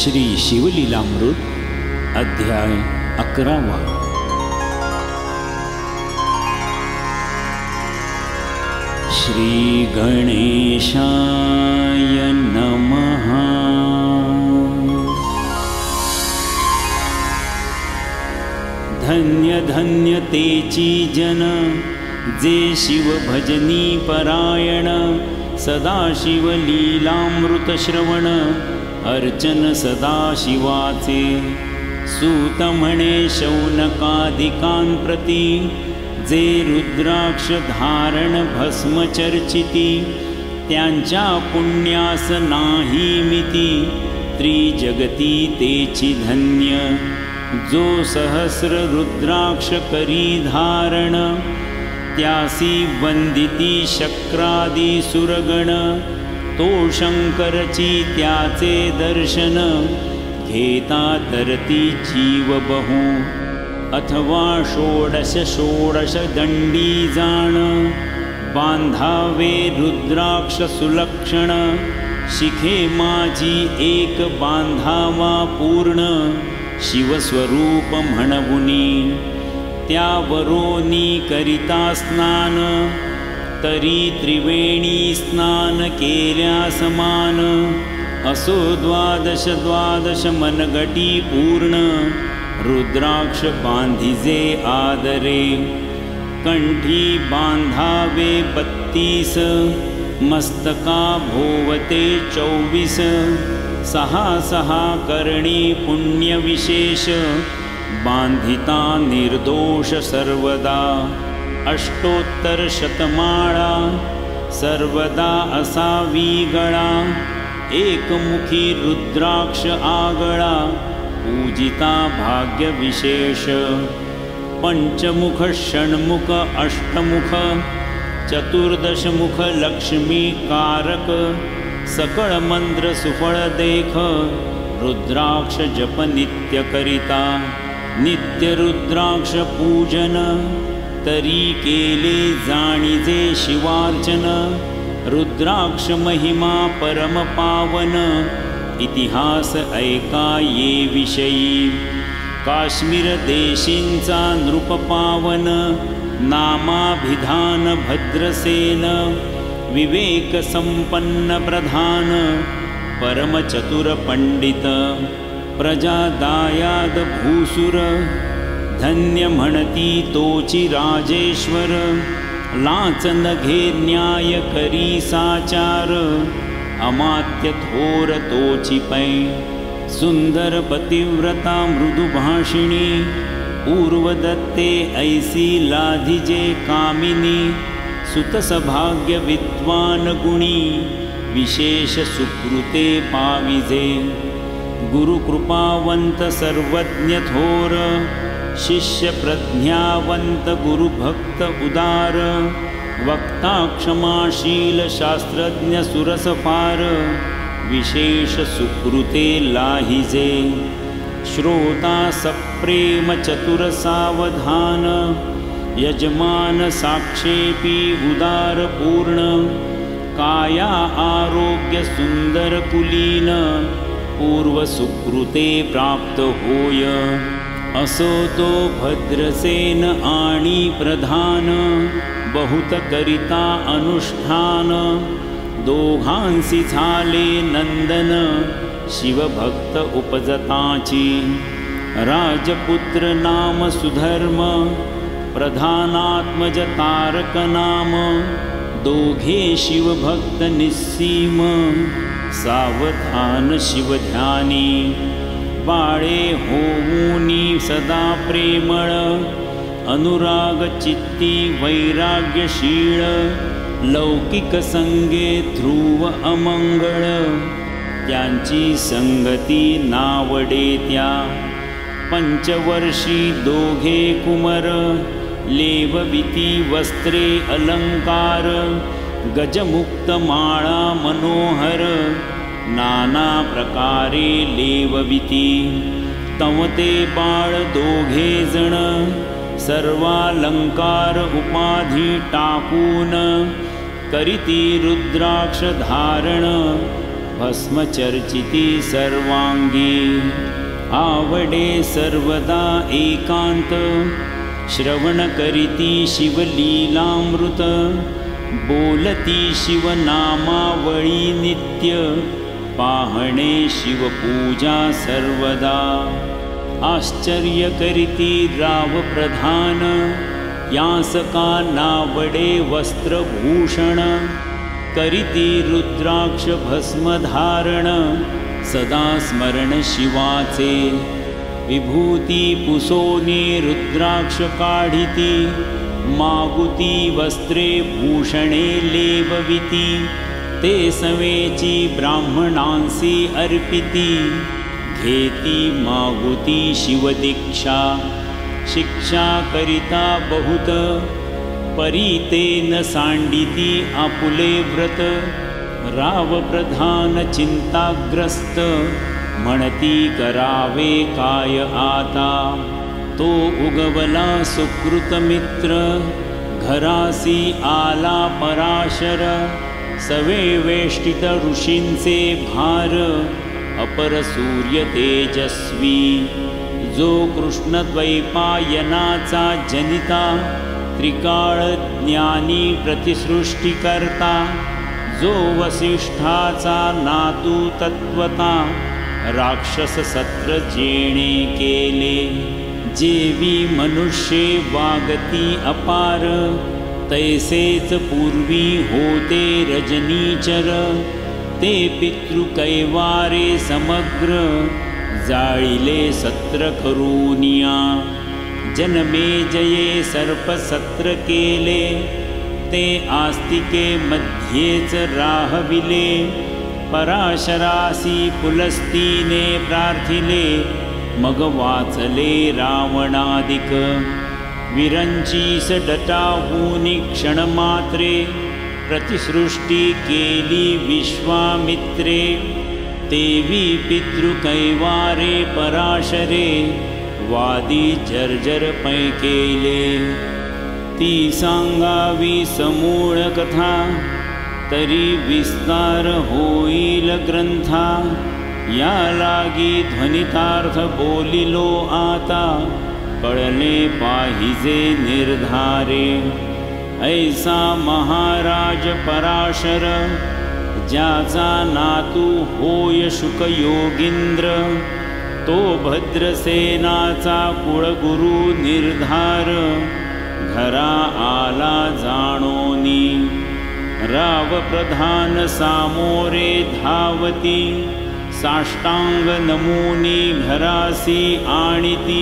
श्री शिवलीलामृत अध्याय 11। श्री गणेशाय नमः। धन्य धन्य तेची जन जे शिव भजनी परायण, सदाशिव लीलामृत श्रवण अर्चन सदाशिवाचे। सूत म्हणे शौनकादिकां प्रति, जे रुद्राक्ष धारण भस्म चर्चिती, त्यांच्या पुण्यास नाही मिती। त्रिजगती तेची धन्य, जो सहस्र रुद्राक्ष करी धारण, त्यासी वंदिती शक्रादी सुरगण। तो शंकरची त्याचे दर्शन, घेता तरती जीव बहु। अथवा षोडश षोडश दंडी जाण, बांधावे रुद्राक्ष सुलक्षण। शिखे माझी एक बांधावा पूर्ण, शिवस्वरूप म्हणवुनी। त्यावरोनी करिता स्नान, तरी त्रिवेणी स्नान केल्या समान। असो द्वादश द्वादश मनगटी पूर्ण, रुद्राक्ष बांधिजे आदरे। कंठी बांधावे 32, मस्तका भोवते 24। सहा सहा करणी पुण्य विशेष, बांधिता निर्दोष सर्वदा। अष्टोत्तर शतमाळा, सर्वदा असावी गळा। एकमुखी रुद्राक्ष आगळा, पूजिता भाग्य विशेष। पंचमुख षण्मुख अष्टमुख, चतुर्दशमुख लक्ष्मी कारक। सकळ मंत्र सुफळ देख, रुद्राक्ष जप नित्य करिता। नित्य रुद्राक्ष पूजन, तरी केले जाणिजे शिवार्चन। रुद्राक्ष महिमा परम पावन, इतिहास ऐका ये विषयी। काश्मीर देशींचा नृप पावन, नामाभिधान भद्रसेन। विवेक संपन्न प्रधान, परम चतुर पंडित। प्रजा दायाद भूसुर, धन्य म्हणती तोची राजेश्वर। लाचन घे न्याय करी साचार, अमात्य थोर तोची पै। सुंदर पतिव्रता मृदुभाषिणी, पूर्वदत्ते ऐसी लाधिजे कामिनी। सुतसभाग्य विद्वान गुणी, विशेष सुकृते पाविजे। गुरुकृपावंत सर्वज्ञ थोर, शिष्य प्रज्ञावंत गुरुभक्त उदार। वक्ता क्षमाशील शास्त्रज्ञ सुरसपार, विशेष सुकृते लाहिजे। श्रोता सप्रेम चतुर सावधान, यजमान साक्षेपी उदार पूर्ण। काया आरोग्य सुंदर कुलीन, पूर्व सुकृते प्राप्त होय। असो तो भद्रसेन आणि प्रधान, बहुत करिता अनुष्ठान। दोघांसी झाले नंदन, शिवभक्त उपजताची। राजपुत्र नाम सुधर्म, प्रधानात्मज तारक नाम। दोघे शिवभक्त निस्सीम, सावधान शिवध्यानी। बाळे होऊनी सदा प्रेमळ, अनुराग चित्ती वैराग्यशीळ। लौकिक संगे ध्रुव अमंगळ, त्यांची संगती नावडे त्या। पंचवर्षी दोघे कुमर, लेवविती वस्त्रे अलंकार। गजमुक्त माळा मनोहर, नाना प्रकारे लेवविती। तवते बाळ दोघे जण, सर्वालंकार उपाधी टाकून। करिती रुद्राक्ष धारण, भस्मचर्चिती सर्वांगी। आवडे सर्वदा एकांत, श्रवण करीती शिवलीलामृत। बोलती शिवनामावळी नित्य, पाहणे शिवपूजा सर्वदा। आश्चर्य करीती राव प्रधान, यांसका नावडे वस्त्रभूषण। करीती रुद्राक्ष भस्मधारण, सदा स्मरण शिवाचे। विभूती पुसोनी रुद्राक्ष काढिती, मागुती वस्त्रे भूषणे लेवविती। ते सवेची ब्राह्मणांसी अर्पिती, घेती मागुती शिवदीक्षा। शिक्षा करिता बहुत, परीते न सांडिती आपुले व्रत। राव प्रधान चिंताग्रस्त, म्हणती करावे काय आता। तो उगवला सुकृत मित्र, घरासी आला पराशर। सवे वेष्टित ऋषींचे भार, अपर सूर्य तेजस्वी। जो कृष्णद्वैपायनाचा जनिता, त्रिकाळ ज्ञानी प्रतिसृष्टी करता। जो वसिष्ठाचा नातू तत्वता, राक्षस सत्र जेणे केले। जेवी मनुष्ये वागती अपार, तैसेच पूर्वी होते रजनीचर। ते पितृकैवारे समग्र, जाळिले सत्र करूनिया। जन्मे जये सर्पसत्र केले, ते आस्तिके मध्येच राहविले। पराशरासी पुलस्तीने प्रार्थिले, मग वाचले रावणादिक। विरंचीस डटाहूनी क्षणमात्रे, प्रतिसृष्टी केली विश्वामित्रे। तेवी पितृकैवारे पराशरे, वादी जर्जर पै केले। ती सांगावी समूळ कथा, तरी विस्तार होईल ग्रंथा। या लागी ध्वनितार्थ बोलिलो आता, कळले पाहिजे निर्धारे। ऐसा महाराज पराशर, ज्याचा नातू होय शुकयोगींद्र। तो भद्रसेनाचा कुळगुरु निर्धार, घरा आला जाणोनी। राव प्रधान सामोरे धावती, साष्टांग नमुनी घरासी आणिती।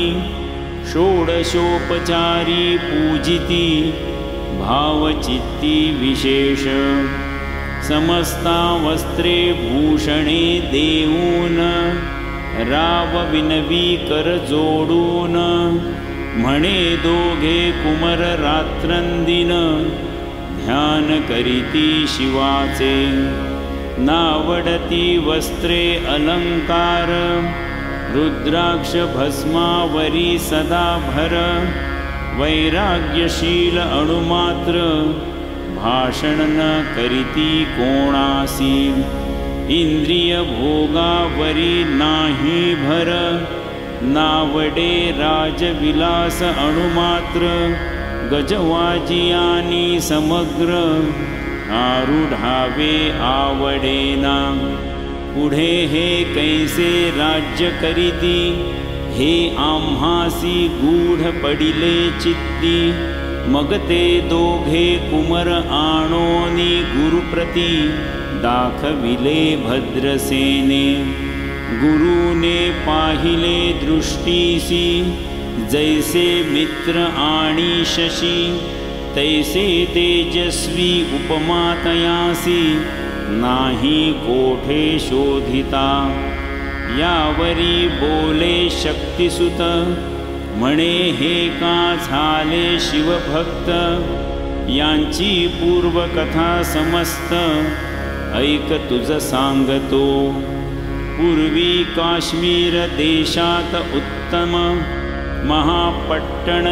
षोडशोपचारी पूजिती, भावचित्ती विशेष। समस्ता वस्त्रे भूषणे देऊन, राव विनवी कर जोडून। म्हणे दोघे कुमर रात्रंदिन, ध्यान करीती शिवाचे। नावडती वस्त्रे अलंकार, रुद्राक्ष भस्मावरी सदा भर। वैराग्यशील अणुमात्र, भाषण न करीती कोणासी। इंद्रिय भोगावरी नाही भर, नावडे राजविलास अणुमात्र। गजवाजियानी समग्र, आरूढावे आवडेना। पुढे हे कैसे राज्य करीती, हे आम्हासी गूढ पडिले चित्ती। मग ते दोघे कुमर आणोनी गुरुप्रती, दाखविले भद्रसेने। गुरुने पाहिले दृष्टीसी, जैसे मित्र आणि शशी। तैसे तेजस्वी उपमातयासी, नाही कोठे शोधिता। यावरी बोले शक्तिसुत, म्हणे हे का झाले शिवभक्त। यांची पूर्वकथा समस्त, ऐक तुझ सांगतो। पूर्वी काश्मीर देशात उत्तम, महापट्टण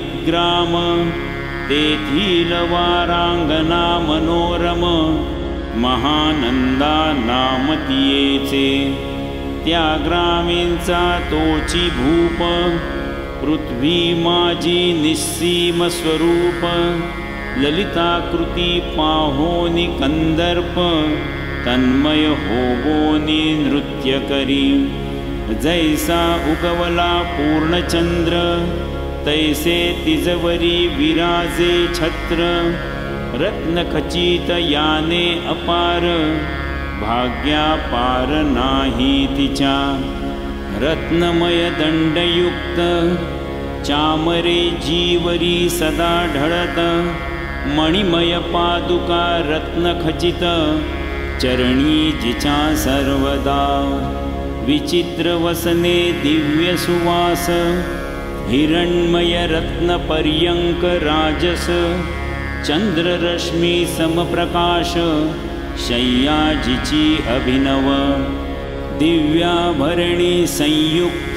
नंदीग्राम। तेथील वारांगना मनोरम, महानंदा नाम तियेचे। त्या ग्रामींचा तोची भूप, पृथ्वी माझी निस्सीम स्वरूप। ललिताकृती पाहोनी कंदर्प, तन्मय होवोनी नृत्य करी। जैसा उगवला पूर्णचंद्र, तैसे तिजवरी विराजे छत्र। रत्नखचित याने अपार, भाग्यापार नाही तिच्या। रत्नमय दंडयुक्त, चामरे जीवरी सदा ढळत। मणिमय पादुका रत्नखचित, चरणी जिचा सर्वदा। विचित्र वसने दिव्य सुवास, हिरण्मय रत्न पर्यंक राजस। चंद्ररश्मी समप्रकाश, शय्या जिची अभिनव। दिव्याभरणी संयुक्त,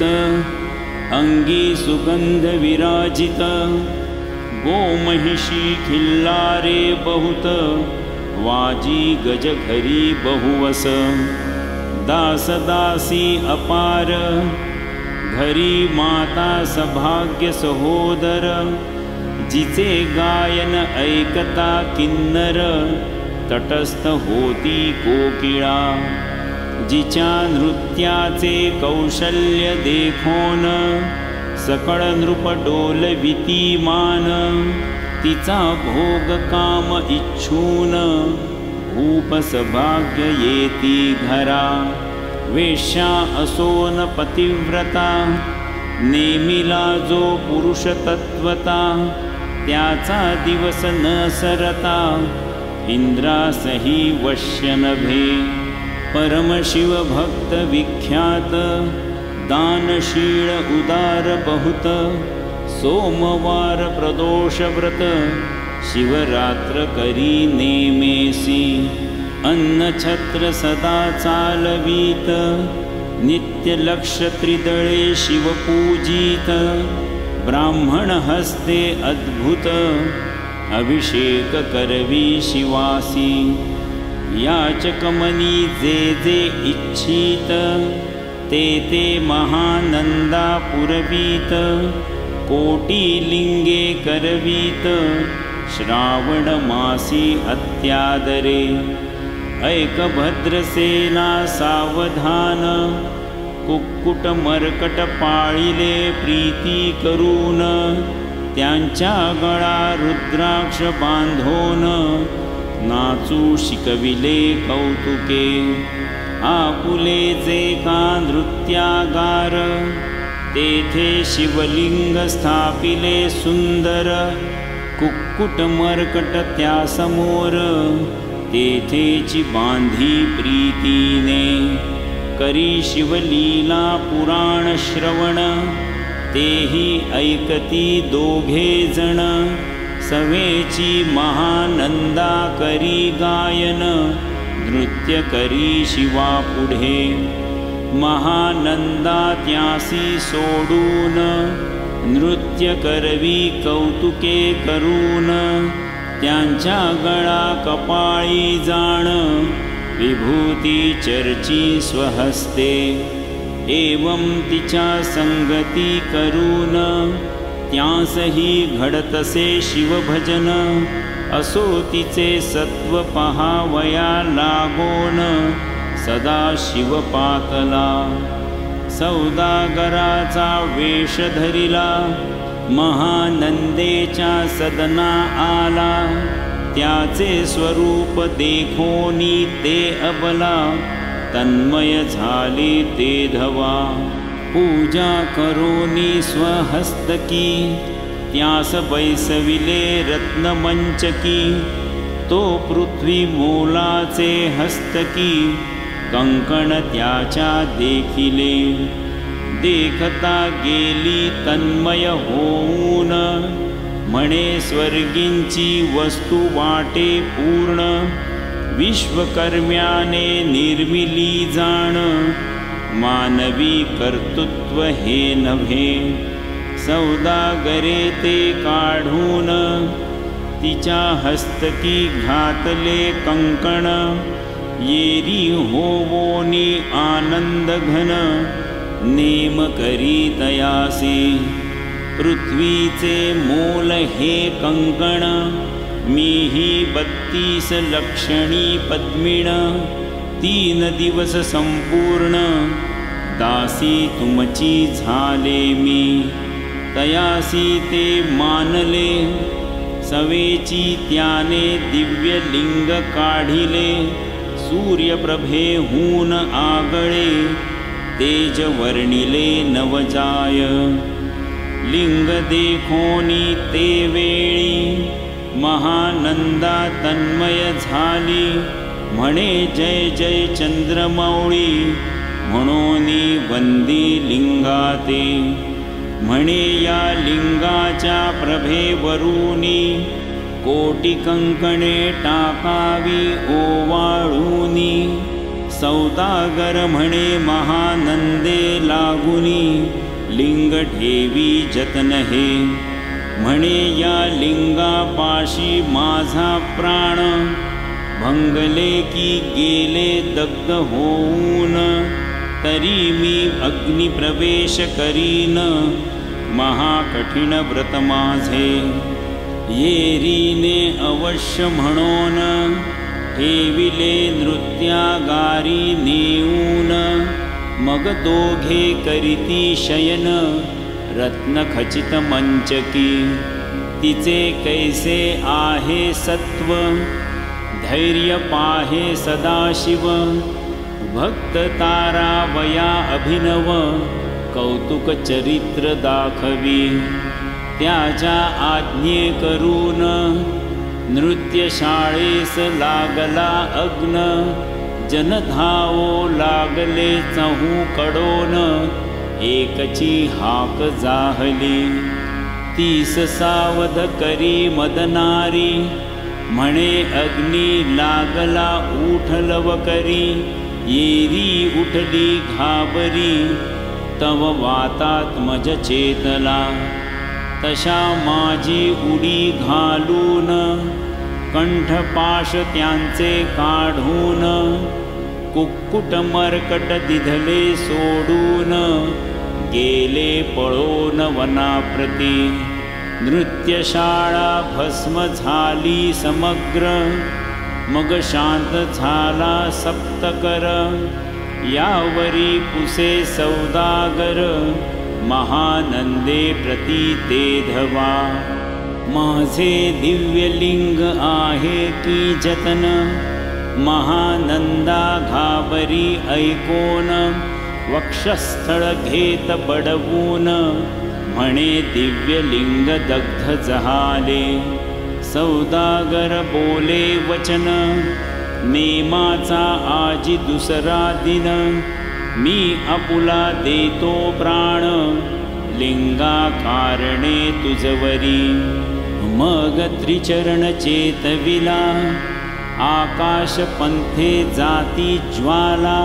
अंगी सुगंध विराजित। गोमहिषी खिल्लारे बहुत, वाजी गज घरी बहुवस। दास दासी अपार, घरी माता सभाग्य सहोदर। जिचे गायन ऐकता किन्नर, तटस्थ होती कोकिळा। जिच्या नृत्याचे कौशल्य देखोन, सकळ नृप डोलविती मान। तिचा भोग काम इच्छून, भूप सभाग्य येती घरा। वेश्या असोन पतिव्रता, नेमिला जो पुरुष तत्वता। त्याचा दिवस न सरता, इंद्रासही वश्य नभे। परमशिव भक्त विख्यात, दानशील उदार बहुत। सोमवार प्रदोष व्रत, शिवरात्र करी नेमेसी। अन्न छत्र सदा चालवीत, नित्य लक्ष त्रिदळे शिवपूजित। ब्राह्मण हस्ते अद्भुत, अभिषेक करवी शिवासी। याचकमनी जे जे इच्छित, ते ते महानंदा पुरवीत। कोटी लिंगे करवीत, श्रावण मासी अत्यादरे। ऐक भद्रसेना सावधान, कुक्कुट मरकट पाळिले प्रीती करून। त्यांच्या गळा रुद्राक्ष बांधोन, नाचू शिकविले कौतुके। आपुले जे का नृत्यागार, तेथे शिवलिंग स्थापिले सुंदर। कुक्कुट मरकट त्या समोर, तेथेची बांधी प्रीतीने। करी शिवलीला पुराण श्रवण, तेही ऐकती दोघे जण। सवेची महानंदा करी गायन, नृत्य करी शिवा पुढे। महानंदा त्यासी सोडून, नृत्य करवी कौतुके करून। त्यांच्या गळा कपाळी जाण, विभूती चर्ची स्वहस्ते। एवं तिच्या संगती करून, त्यांसही घडतसे शिवभजन। असो तिचे सत्व पहावया लागोन, सदा शिवपातला। सौदागराचा वेश धरिला, महानंदेच्या सदना आला। त्याचे स्वरूप देखोनी ते अबला, तन्मय झाले ते धवा। पूजा करोनी स्वहस्तकी, त्यास बैसविले रत्नमंचकी। तो पृथ्वी मोलाचे हस्तकी, कंकण त्याच्या देखिले। देखता गेली तन्मय होऊन, म्हणे स्वर्गींची वस्तू वाटे पूर्ण। विश्वकर्म्याने निर्मिली जाण, मानवी कर्तृत्व हे नव्हे। सौदागरे ते काढून, तिच्या हस्तकी घातले कंकण, येरी होवोनी आनंद घन, नेम करी तयासी। पृथ्वीचे मोल हे कंकण, मीही 32 लक्षणी पद्मिण। 3 दिवस संपूर्ण, दासी तुमची झाले मी। तयासी ते मानले, सवेची त्याने दिव्य लिंग काढिले। सूर्यप्रभेहून आगळे, तेज वर्णिले नवजाय। लिंग देखोनी ते वेळी, महानंदा तन्मय झाली। म्हणे जय जय चंद्रमौळी, म्हणोनी वंदी लिंगाते। म्हणे या लिंगाच्या प्रभेवरूनी, कोटी कंकणे टाकावी ओवाळूनी। सौदागर म्हणे महानंदे लागुनी, लिंग ठेवी जतन हे। म्हणे या लिंगापाशी माझा प्राण, भंगले की गेले दग्ध होऊन। तरी मी अग्निप्रवेश करीन, महाकठीण व्रत माझे। येरीने अवश्य म्हणून, ठेविले नृत्यागारी नेऊन। मग दोघे करीती शयन, रत्नखचित मंचकी। तिचे कैसे आहे सत्व, धैर्य पाहे सदाशिव। भक्त तारावया अभिनव, कौतुक चरित्र दाखवी। त्याच्या आज्ञे करून, नृत्यशाळेस लागला अग्न। जनधावो लागले चहू कडोन, एकची हाक जाहली। 30 सावध करी मदनारी, म्हणे अग्नी लागला उठलव करी। येरी उठली घाबरी, तव वातात मज चेतला। तशा माझी उडी घालून, कंठपाश त्यांचे काढून। कुक्कुट मरकट दिधले सोडून, गेले पळोन वनाप्रती। नृत्यशाळा भस्म झाली समग्र, मग शांत झाला सप्तकर। यावरी पुसे सौदागर, महानंदे प्रती ते धवा। माझे दिव्यलिंग आहे की जतन, महानंदा घाबरी ऐकोन। वक्षस्थळ घेत बडवून, म्हणे दिव्यलिंग दग्ध जहाले। सौदागर बोले वचन, नेमाचा आजी दुसरा दिन। मी आपुला देतो प्राण, लिंगा कारणे तुझवरी। मग त्रिचरण चेतविला, आकाश पंथे जाती ज्वाला।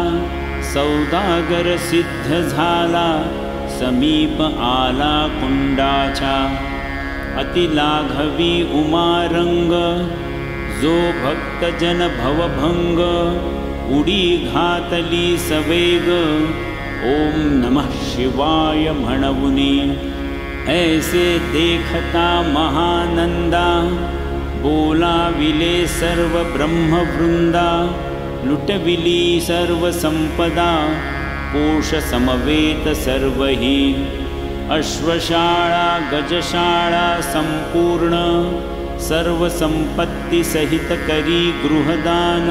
सौदागर सिद्ध झाला, समीप आला कुंडाच्या। अतिलाघवी उमारंग, जो भक्तजन भवभंग। उडी घातली सवेग, ओम नमः शिवाय म्हणवुनी। ऐसे देखता महानंदा, बोलाविले सर्व ब्रह्मवृंदा। लुटविली सर्व संपदा, कोश समवेत सर्वही। अश्वशाळा गजशाळा संपूर्ण, सर्व संपत्ति सहित करी गृहदान।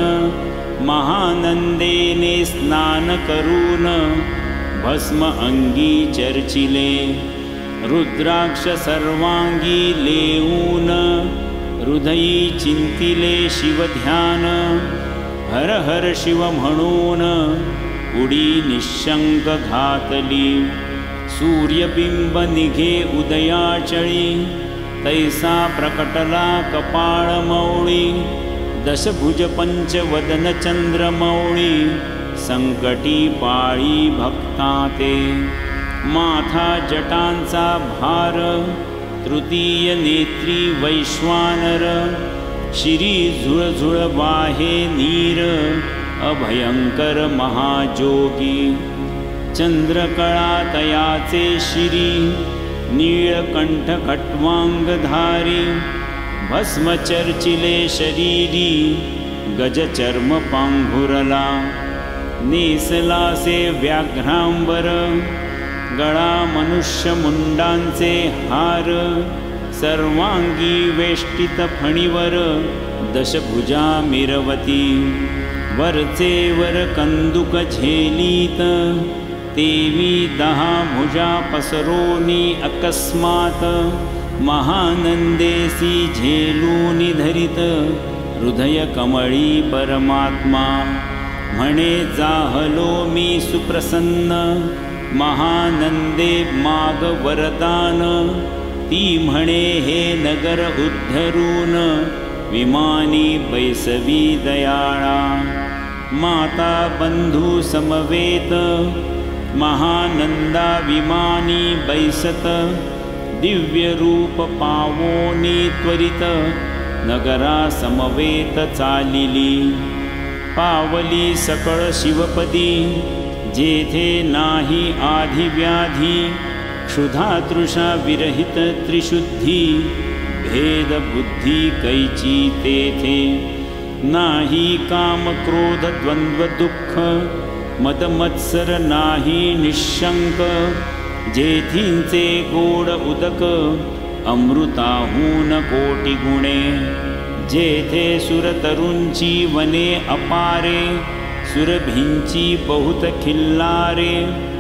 महानंदेने स्नान करून, भस्म अंगी चर्चिले। रुद्राक्ष सर्वांगी लेऊन, हृदयी चिंतिले शिवध्यान। हर हर शिव म्हणून, उडी निशंक घातली। सूर्यबिंब निघे उदयाचळी, तैसा प्रकटला कपाळमौळी। दशभुज पंचवदन चंद्रमौळी, संकटी पाळी भक्ताते। माथा जटांचा भार, तृतीय नेत्री वैश्वानर, शिरी झुळझुळ वाहे नीर, अभयंकर महाजोगी, चंद्रकळा तयाचे शिरी, नीळकंठ खट्वांगधारी, भस्म चर्चिले शरीरी, गजचर्म पांघुरला, नेसलासे व्याघ्रांबर, गळा मनुष्य मुंडांचे हार, सर्वांगी वेष्टित फणीवर, दशभुजा मिरवती, वरचे वर कंदुक झेलीत, तेवी 10 भुजा पसरोनी अकस्मात, महानंदेसी झेलूनी धरित, हृदय कमळी परमात्मा, म्हणे जाहलो मी सुप्रसन्न, महानंदे माग वरदान, ती म्हणे हे नगर उद्धरून, विमानी बैसवी दयाळा, माता बंधू समवेत, महानंदा विमानी बैसत, दिव्य रूप पावोनी त्वरित, नगरा समवेत चालिली, पावली सकळ शिवपदी, जेथे नाही आधी व्याधी, क्षुधा तृषा विरहित त्रिशुद्धी, भेद बुद्धी कैची तेथे, नाही काम क्रोध द्वंद्व दुःख, मद मत्सर नाही निशंक, जेथींचे गोड उदक, अमृताहून कोटी गुणे, जेथे सुरतरुंची वने अपारे, सुरभींची बहुत खिल्लारे,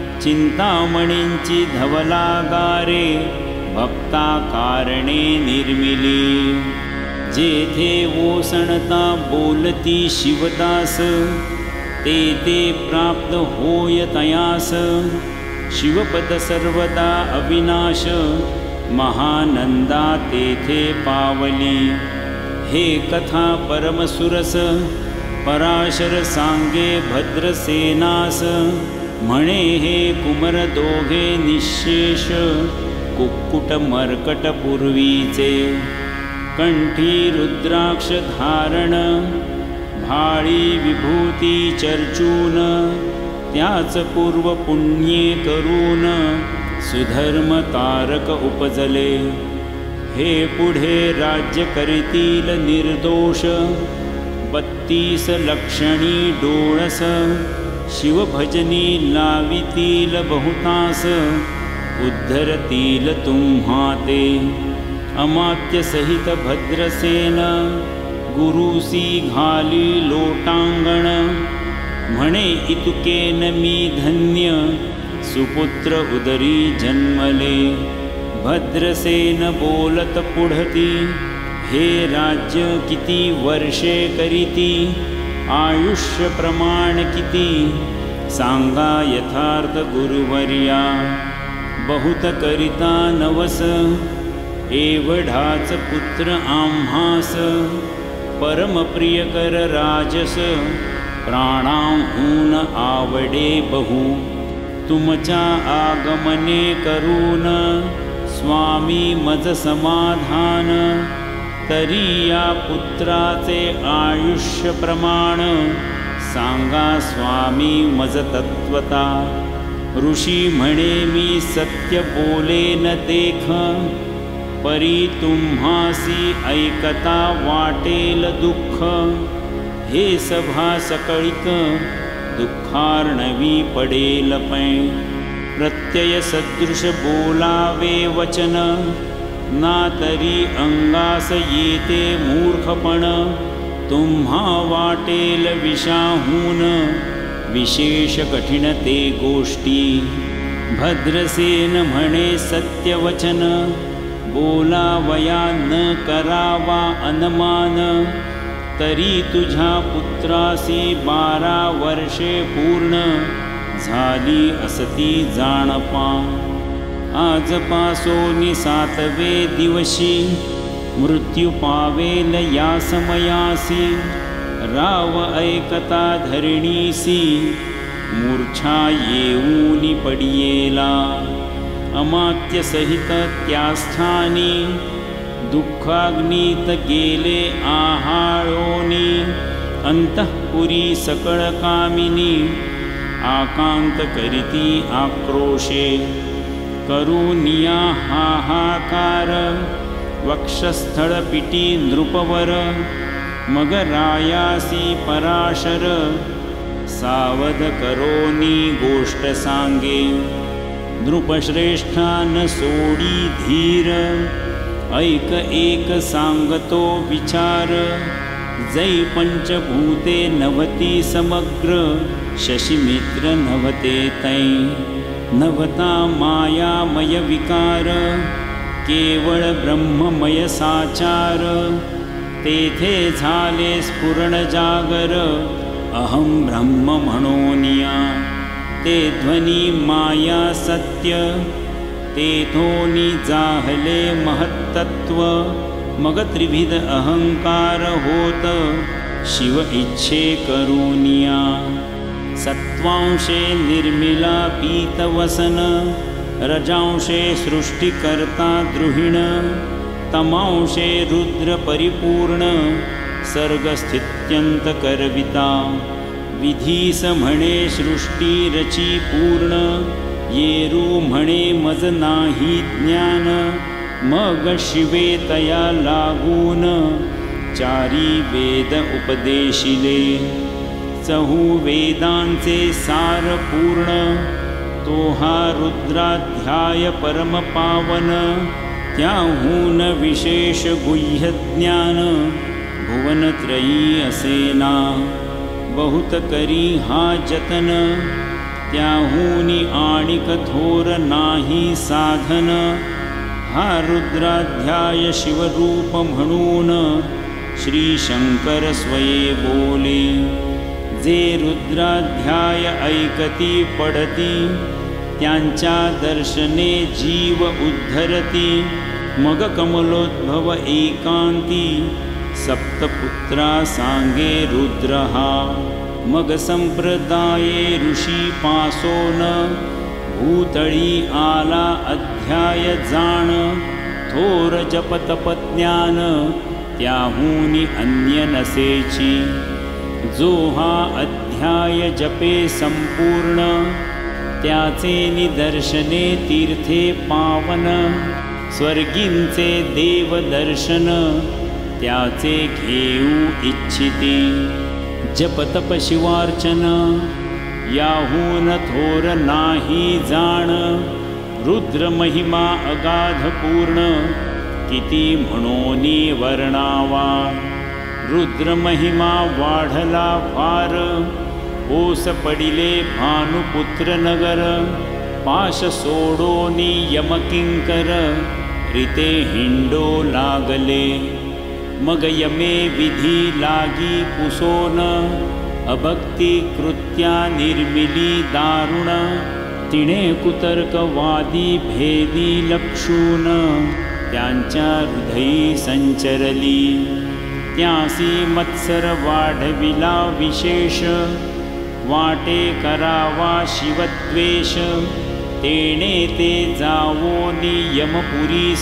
चिंतामणींची धवलागारे, भक्ता कारणे निर्मिली, जेथे ओसणता बोलती शिवदास, ते प्राप्त होय तयास, शिवपद सर्वदा अविनाश, महानंदा तेथे पावली, हे कथा परमसुरस, पराशर सांगे भद्रसेनास, म्हणे हे कुमर दोघे निशेष, कुक्कुट मर्कट पूर्वीचे, कंठी रुद्राक्ष धारण, भाळी विभूती चर्चून, त्याच पूर्व पुण्ये करून, सुधर्म तारक उपजले, हे पुढे राज्य करीतील निर्दोष, 32 लक्षणी डोळस, शिवभजनी लावितील बहुतास, उद्धरतील तुम्हा ते, अमात्य सहित भद्रसेन, गुरुसी घाली लोटांगण, म्हणे इतुकेन मी धन्य, सुपुत्र उदरी जन्मले, भद्रसेन बोलत पुढती, हे राज्य किती वर्षे करीती, आयुष्य प्रमाण किती, सांगा यथार्थ गुरुवर्या, बहुत करिता नवस, एवढाच पुत्र आम्हास, परमप्रिय कर राजस, प्राणांहून आवडे बहु, तुमच्या आगमने करून, स्वामी मज समाधान, तरी या पुत्राचे आयुष्य प्रमाण, सांगा स्वामी मज तत्वता, ऋषी म्हणे मी सत्य बोले न देख, परी तुम्हासी ऐकता वाटेल दुःख, हे सभा सकळिक दुःखार्णवी पडेल पै, प्रत्यय सदृश बोलावे वचन, ना तरी अंगास येते मूर्खपण, तुम्हा वाटेल विषाहून, विशेष कठीण ते गोष्टी, भद्रसेन म्हणे सत्यवचन, बोलावया न करावा अनुमान, तरी तुझ्या पुत्रासी 12 वर्षे पूर्ण, झाली असती जाणपा, आजपासोनी 7वे दिवशी, मृत्यू पावेल या समयासी, राव ऐकता धरणीसी, मूर्छा येऊनी पडियेला, अमात्यसहित त्यास्थानी दुःखाग्नीत गेले आहाळोनी अंतःपुरी सकळकामिनी आकांत करीती आक्रोशे करुनिया हाहाकार वक्षस्थळपिटी नृपवर मग रायासी पराशर सावध करोनी गोष्ट सांगे नृपश्रेष्ठा न सोडी धीर ऐक एक सांगतो विचार जै पंचभूते नवती समग्र शशिमित्र नवते तै नवता मायामय विकार केवळ ब्रह्ममय साचार तेथे झाले स्फुरण जागर अहं ब्रह्म म्हणोनिया ते ध्वनी माया सत्य तेथोनी जाहले महत्तत्व मग त्रिविध अहंकार होत शिव इच्छे करुनिया सत्वांशे निर्मिला पीतवसन रजांशे सृष्टिकर्ता द्रुहिण तमांशे रुद्र परिपूर्ण सर्गस्थित्यंत करविता विधीस म्हणे सृष्टी रची पूर्ण येरू म्हणे मज नाही ज्ञान मग शिवे तया लागून चारी वेद उपदेशिले चहू वेदांचे सार पूर्ण तो हा रुद्राध्याय परम पावन त्याहून विशेष गुह्य ज्ञान भुवनत्रयी असेना बहुत करी हा जतन त्याहूनी आणिक थोर नाही साधन हा रुद्राध्याय शिवरूप म्हणून श्री शंकर स्वये बोले जे रुद्राध्याय ऐकती पडती त्यांच्या दर्शने जीव उद्धरती मग कमलोद्भव एकांती सप्तपुत्रा सांगे रुद्र हा मग संप्रदाये ऋषी पासोन भूतळी आला अध्याय जाण थोर जपतपज्ञान त्याहूनी अन्य नसेची जो हा अध्याय जपे संपूर्ण त्याचे निदर्शने तीर्थे पावन स्वर्गींचे देवदर्शन त्याचे घेऊ इच्छिते जपतप शिवार्चन याहून थोर नाही जाण रुद्र महिमा अगाध पूर्ण किती म्हणोनी वर्णावा रुद्र महिमा वाढला फार ओस पडिले भानुपुत्र नगर पाश सोडोनी यमकिंकर रिते हिंडो लागले मग यमे विधी लागी कुसोन अभक्ती कृत्या निर्मिली दारुण तिने कुतर्कवादी भेदी लक्षून त्यांच्या हृदयी संचरली त्यासी मत्सर वाढविला विशेष वाटे करावा शिवद्वेष तेणे ते जावोनी यमपुरीस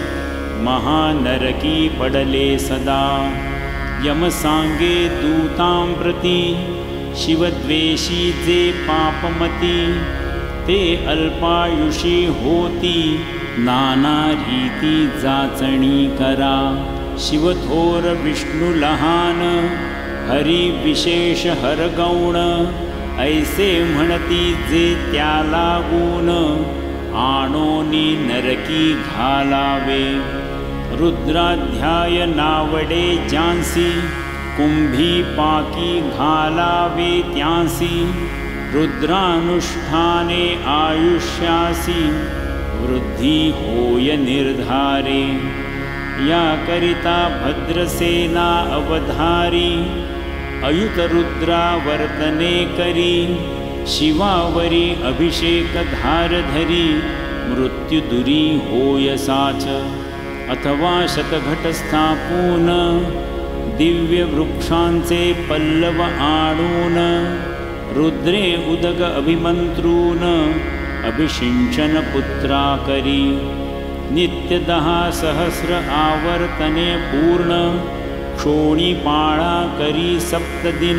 महानरकी पडले सदा यम सांगे दूतां प्रति शिवद्वेषी जे पापमती ते अल्पायुषी होती नाना रीती जाचणी करा शिवथोर विष्णु लहान हरी विशेष हरगौण ऐसे म्हणती जे त्याला गुण आणोनी नरकी घालावे रुद्राध्याय नावडे ज्यांसी कुंभी पाकी घालावे त्यांसी रुद्रानुष्ठाने आयुष्यासी वृद्धी होय निर्धारे या करिता भद्रसेना अवधारी अयुत रुद्रा वर्तने करी शिवावरी अभिषेक धारधरी मृत्युदुरी होय साच अथवा शतघट स्थापून दिव्य वृक्षांचे पल्लव आणून रुद्रे उदक अभिमंत्रून अभिषिंचन पुत्रा करी। नित्य 10 सहस्र आवर्तने पूर्ण, क्षोणीपाळा करी 7 दिन।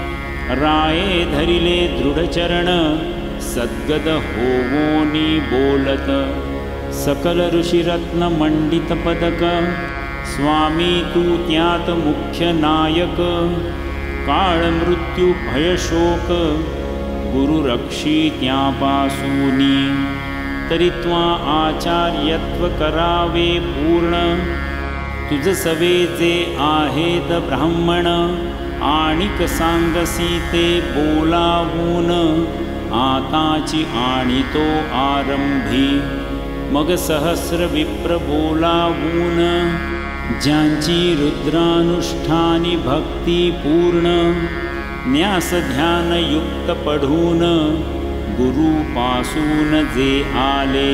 राये धरिले दृढचरण, सद्गद होवोनी बोलत। सकल ऋषिरत्न मंडित पदक, स्वामी तू त्यात मुख्य नायक। काळ मृत्यू भयशोक, गुरु रक्षी त्यापासूनी। तरी त्वा आचार्यत्व करावे पूर्ण, तुझ सवेचे आहेत ब्राह्मण। आणिक सांगसी ते बोलावून, आताची आणितो आरंभी। मग सहस्र विप्र बोलावून, ज्यांची रुद्रानुष्ठानी भक्ती पूर्ण। न्यास ध्यान युक्त पढून, गुरुपासून जे आले।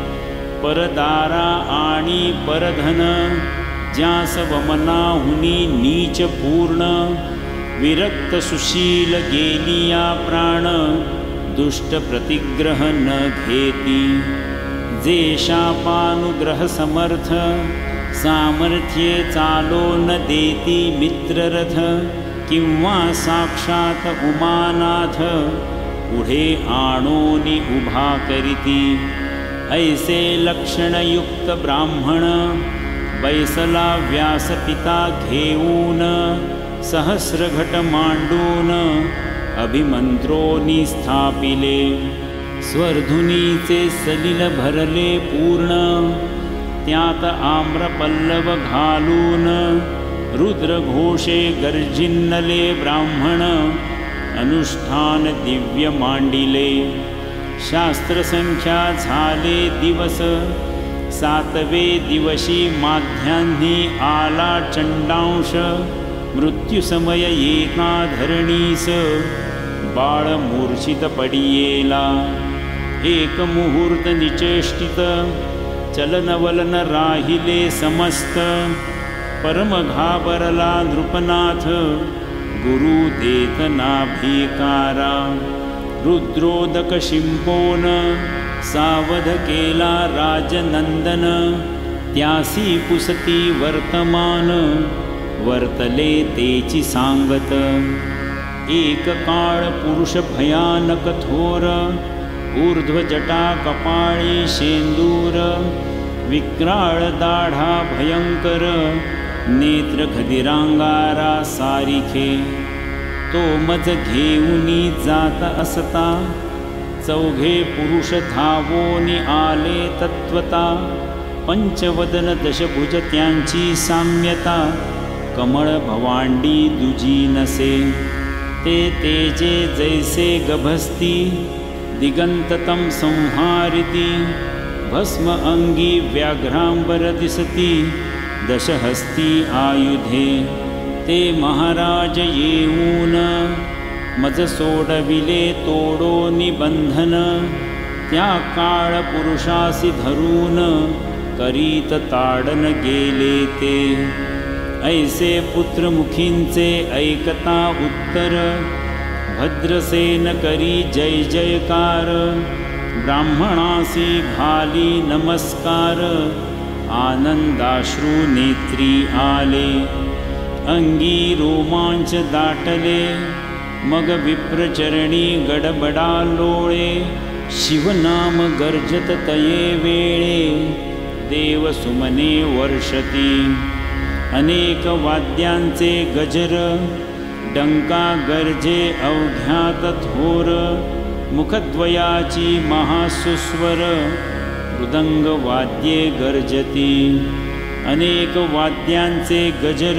परदारा आणि परधन, ज्यास वमनाहुनी नीच पूर्ण। विरक्त सुशील गेलिया प्राण, दुष्ट प्रतिग्रह न घेती। जे शापानुग्रह समर्थ, सामर्थ्ये चालो न देती मित्ररथ। किंवा साक्षात उमानाथ, पुढे आणोनी उभा करीती। ऐसे लक्षणयुक्त ब्राह्मण, बैसला व्यासपिता घेऊन। सहस्रघट मांडून, अभिमंत्रोनी स्थापिले। स्वर्धुनीचे सलिल भरले पूर्ण, त्यात आम्रपल्लव घालून। रुद्रघोषे गर्जिन्नले ब्राह्मण, अनुष्ठान दिव्य मांडिले। शास्त्रसंख्या झाले दिवस, 7वे दिवशी माध्यान्ही आला चंडांश। मृत्युसमय एका धरणीस, बाळ मूर्छित पडियेला। एक मुहूर्त निचेष्टित, चलनवलन राहिले समस्त। परम घाबरला नृपनाथ, गुरु देत नाभिकारा। रुद्रोदक शिंपोन, सावध केला राजनंदन। त्यासी पुसती वर्तमान, वर्तले तेची सांगत। एक काळ पुरुष भयानक थोर, ऊर्ध्वजटा कपाळी शेंदूर। विक्राळ दाढा भयंकर, नेत्र खदिरांगारा सारिखे। तो मज घेऊनी जात असता, चौघे पुरुष धावोनी आले तत्वता। पंचवदन दशभुज त्यांची साम्यता, कमळ भवांडी दुजी नसे। ते तेजे जैसे गभस्ती, दिगंततम संहारिती। भस्म अंगी व्याघ्रांबर दिसती, दशहस्ती आयुधे। ते महाराज येऊन, मज सोडविले तोडो निबंधन। त्या काळ पुरुषासी धरून, करीत ताडन गेले ते। ऐसे पुत्रमुखींचे ऐकता उत्तर, भद्रसेन करी जय जयकार। ब्राह्मणासी घाली नमस्कार, आनंदाश्रू नेत्री आले। अंगी रोमांच दाटले, मग विप्रचरणी गडबडा लोळे। शिवनाम गर्जत तये वेळे, देव सुमने वर्षती। अनेक वाद्यांचे गजर, डंका गर्जे अवघ्यात थोर। मुखद्वयाची महासुस्वर, मृदंग वाद्ये गर्जती। अनेक वाद्यांचे गजर,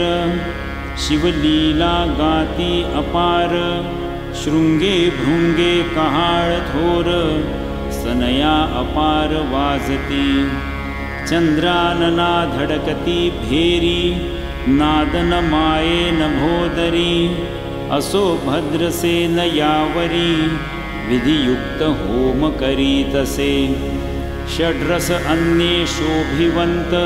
शिवलीला गाती अपार। शृंगे भृंगे कहाळ थोर, सनया अपार वाजती। चंद्रानना धडकती भेरी, नादन माये नभोदरी। असो भद्रसेन यावरी, विधियुक्त होम करीतसे। षड्रस अन्ये शोभिवंत,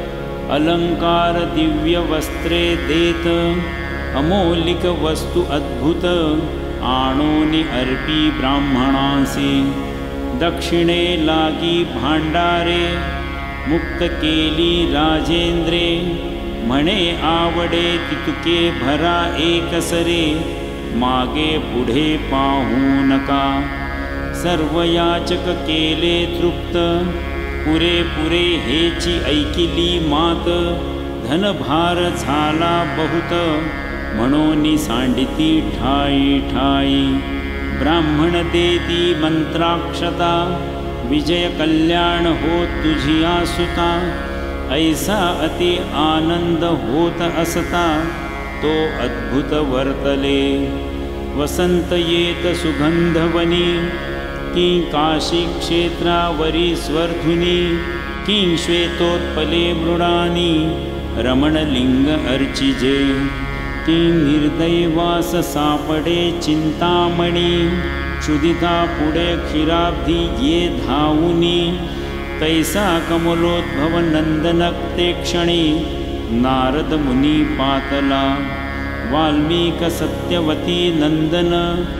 अलंकार दिव्य वस्त्रे देत। अमोलिक वस्तु अद्भुत, आणोनी अर्पी ब्राह्मणासी। दक्षिणे लागी भांडारे, मुक्त केली राजेंद्रे, म्हणे आवडे तितुके भरा एकसरे, मागे पुढे पाहू नका, सर्व याचक केले तृप्त, पुरेपुरे हेची ऐकिली मात, धनभार झाला बहुत, म्हणून सांडिती ठाई ठाई, ब्राह्मण देती मंत्राक्षता, विजय कल्याण हो तुझी आसुता, ऐसा अति आनंद होत असता, तो अद्भुत वर्तले, वसंत येत सुगंधवनी, की काशी क्षेत्रावरी स्वर्धुनी, की श्वेतोत्पले मृडानी, रमणलिंग अर्चिजे, की निर्दैवास सापडे चिंतामणी, क्षुदिता पुढे क्षीराब्धी ये धावुनी, तैसा कमलोद्भव नंदनक ते क्षणी, नारद मुनी पातला, वाल्मीक सत्यवती नंदन,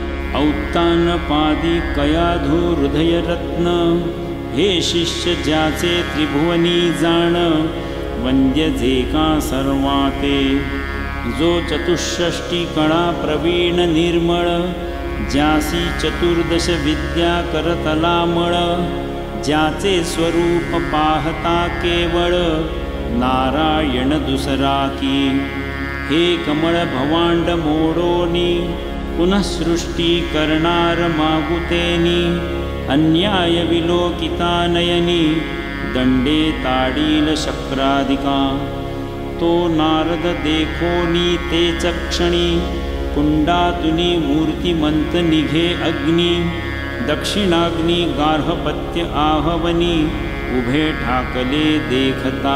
औत्तानपादी कयाधू हृदयरत्न, हे शिष्य ज्याचे त्रिभुवनी जाण, वंद्य जे का सर्वाते, जो चतुष्षष्टी कळा प्रवीण निर्मळ, ज्यासी चतुर्दश विद्या करतलामळ, ज्याचे स्वरूप पाहता केवळ, नारायण दुसरा की, हे कमळ भवांड मोडोनी, पुनः सृष्टी करणार मागुतेनी, अन्याय विलोकिता नयनी, दंडे ताडील शक्राधिका, तो नारद देखोनी तेच क्षणी, कुंडातुनी मूर्तिमंत निघे अग्नी, दक्षिणाग्नी गार्हपत्य आहवनी, उभे ठाकले देखता,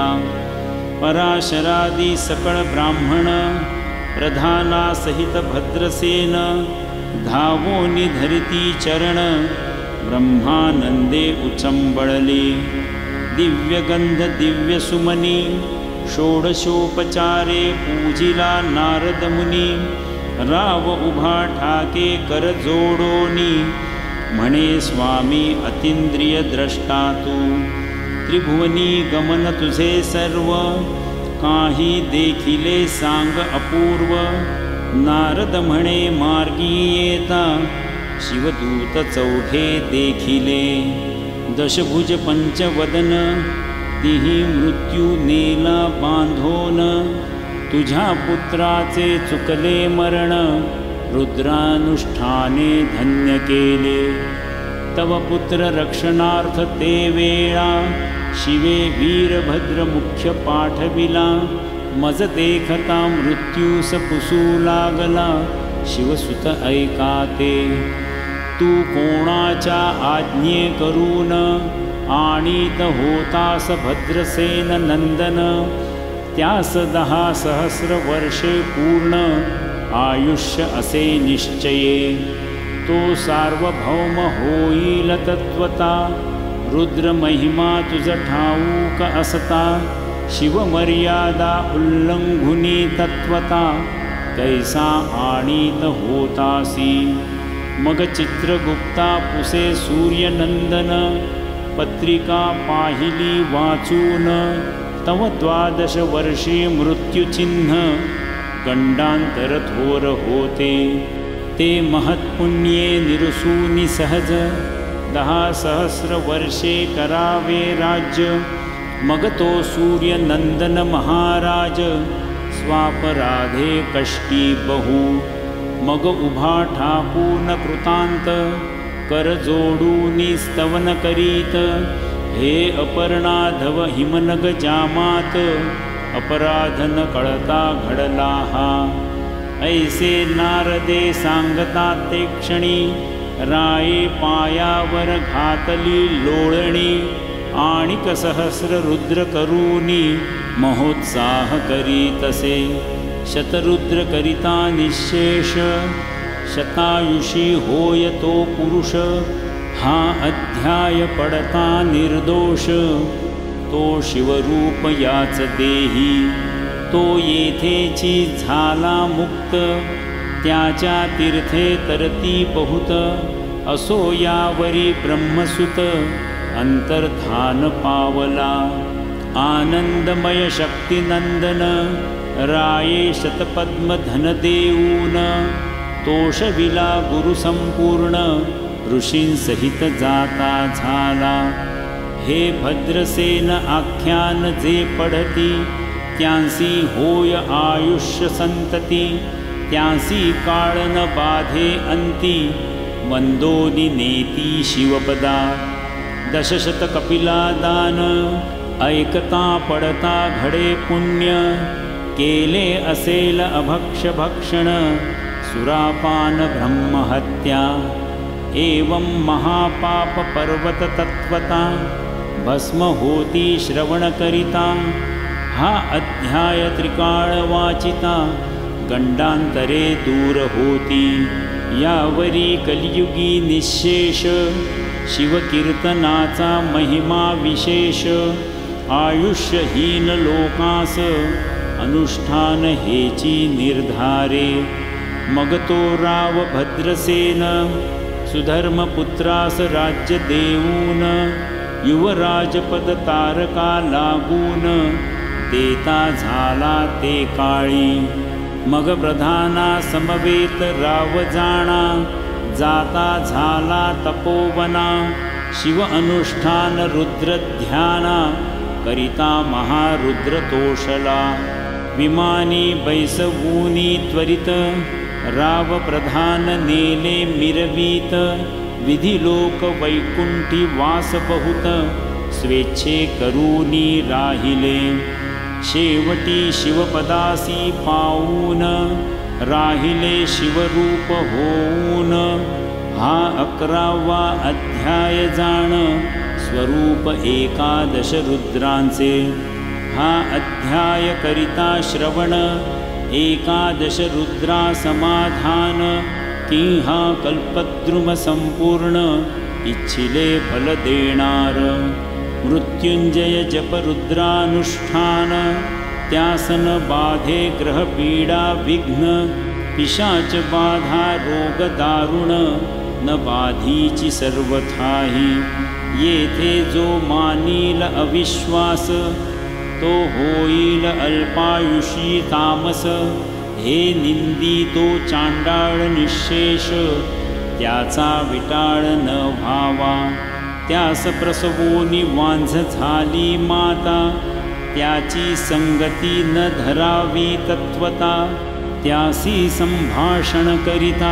पराशरादी सकळ ब्राह्मण, प्रधाना सहित भद्रसेन, धावोनी धरिती चरण, ब्रह्मानंदे उचंबळले, दिव्यगंध दिव्यसुमनी, षोडशोपचारे पूजिला नारद मुनी, राव उभा ठाके कर जोडोनी, म्हणे स्वामी अतींद्रिय द्रष्टा तू, त्रिभुवनी गमन तुझे सर्व, काही देखिले सांग अपूर्व, नारद म्हणे मार्गी येता, शिवदूत चौघे देखिले, दशभुज पंचवदन, तिही मृत्यू नेला बांधोन, तुझ्या पुत्राचे चुकले मरण, रुद्रानुष्ठाने धन्य केले, तव पुत्र रक्षणार्थ ते वेळा, शिवे वीरभद्र मुख्य पाठविला, मज देखता मृत्यूस पुसू लागला, शिवसुत ऐकाते, तू कोणाच्या आज्ञे करून, आणीत होतास भद्रसेन नंदन, त्यास 10 सहस्र वर्षे पूर्ण, आयुष्य असे निश्चये, तो सार्वभौम होईल तत्वता, रुद्र महिमा तुझ ठाऊक असता, शिवमर्यादा उल्लंघुनी तत्वता, कैसा आणीत होतासी, मग चित्रगुप्ता पुसे सूर्यनंदन, पत्रिका पाहिली वाचून, तव 12 वर्षे मृत्युचिन्ह, गंडांतर थोर होते, ते महत्पुण्ये निरसूनी सहज, 10 सहस्र वर्षे करावे राज्य, मग तो सूर्यनंदन महाराज, स्वापराधे कष्टी बहु, मग उभा ठाकून कृतांत, कर जोडूनी स्तवन करीत, हे अपर्णाधव हिमनग जामात, अपराधन कळता घडला हा, ऐसे नारदे सांगता ते क्षणी, राये पायावर घातली लोळणी, आणिक सहस्र रुद्र करूनी, महोत्साह करीतसे, शतरुद्र करिता निशेष, शतायुषी होय तो पुरुष, हा अध्याय पडता निर्दोष, तो शिवरूप याच देही, तो येथेची झाला मुक्त, त्याच्या तीर्थे तरती बहुत, असो यावरी ब्रह्मसुत अंतर्धान पावला। आनंदमय शक्तिनंदन राये शतपद्म धन देऊन, तोषविला गुरु संपूर्ण ऋषींसहित जाता झाला। हे भद्रसेन आख्यान जे पढती, त्यांसी होय आयुष्य संतती। त्यांसी काळ न बाधे अंती, वंदोनी नेती शिवपदा। दशशत कपिला दान, ऐकता पडता घडे पुण्य। केले असेल अभक्ष भक्षण, सुरापान ब्रह्महत्या। एवं महापाप पर्वत तत्वता, भस्म होती श्रवण करिता। हा अध्याय त्रिकाळ वाचिता, गंडांतरे दूर होती। यावरी कलियुगी निशेष, शिवकीर्तनाचा महिमा विशेष। आयुष्यहीन लोकांस अनुष्ठान हेची निर्धारे। मग तो राव भद्रसेन, सुधर्मपुत्रास राज्य देऊन। युवराजपद तारका लागून, देता झाला ते काळी। मग प्रधाना समवेत राव जाणा, जाता झाला तपोवना। शिव अनुष्ठान रुद्र ध्याना, करिता महारुद्र तोषला। विमानी बैसवूनी त्वरित, राव प्रधान नेले मिरवीत। विधिलोक वैकुंठी वास बहुत, स्वेच्छे करूनी राहिले। शेवटी शिवपदासी पाऊन, राहिले शिवरूप होऊन। हा 11वा अध्याय जाण, स्वरूप 11 रुद्रांचे। हा अध्याय करिता श्रवण, 11 रुद्रा समाधान। की हा कल्पद्रुम संपूर्ण, इच्छिले फल देणार। मृत्युंजय जप रुद्रानुष्ठान, त्यासन बाधे ग्रह पीडा विघ्न। पिशाच बाधा रोग दारुण, न बाधीची सर्वथाही। येथे जो मानील अविश्वास, तो होईल अल्पायुषी तामस। हे निंदी तो चांडाळ निशेष, त्याचा विटाळ न व्हावा। त्यास प्रसवोनी वांझ झाली माता, त्याची संगती न धरावी तत्वता। त्यासी संभाषण करिता,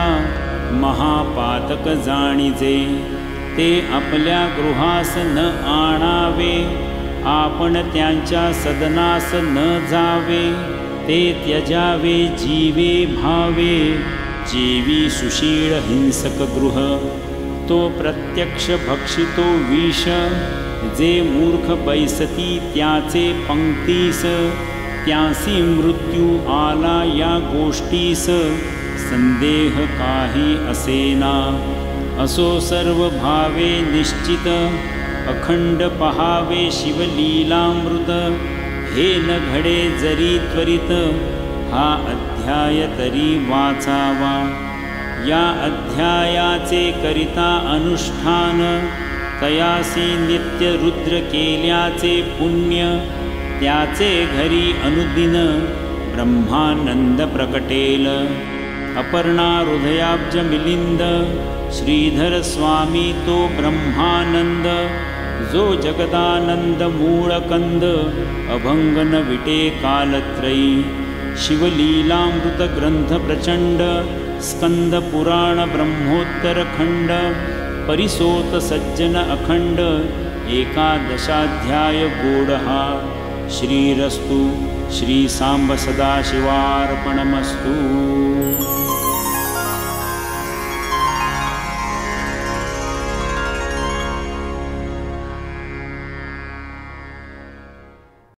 महापातक जाणीजे। ते आपल्या गृहास न आणावे, आपण त्यांच्या सदनास न जावे। ते त्यजावे जीवे भावे, जीवी सुशीळ हिंसक गृह। तो प्रत्यक्ष भक्षितो विष, जे मूर्ख बैसती त्याचे पंक्तीस। त्यासी मृत्यू आला या गोष्टीस, संदेह काही असेना। असो सर्व भावे निश्चित, अखंड पहावे शिवलीलामृत। हे न घडे जरी त्वरित, हा अध्याय तरी वाचावा। या अध्यायाचे करिता अनुष्ठान, तयासी नित्य रुद्र केल्याचे पुण्य। त्याचे घरी अनुदिन, ब्रह्मानंद प्रकटेल। अपर्णा हृदयाब्ज मिलिंद, श्रीधर स्वामी तो ब्रह्मानंद। जो जगदानंद मूळकंद, अभंग न विटे कालत्रयी। शिवलीलामृत ग्रंथ प्रचंड, स्कंद पुराण ब्रह्मोत्तर खंड। परिसोत सज्जन अखंड, 11 गोडहा। श्रीरस्तु, श्री सांब सदाशिवार्पणमस्तु।